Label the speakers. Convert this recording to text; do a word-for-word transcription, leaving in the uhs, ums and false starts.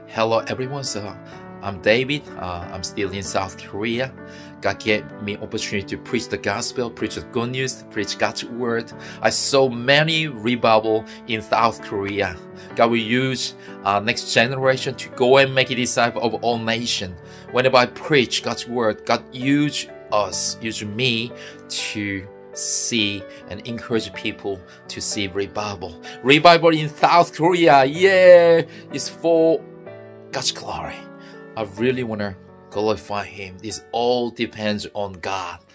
Speaker 1: Hello everyone, so I'm David. Uh, I'm still in South Korea. God gave me opportunity to preach the gospel, preach the good news, preach God's word. I saw many revival in South Korea. God will use uh, next generation to go and make a disciple of all nations. Whenever I preach God's word, God use us, use me to see and encourage people to see revival. Revival in South Korea, yeah, is for God's glory. I really want to glorify Him. This all depends on God.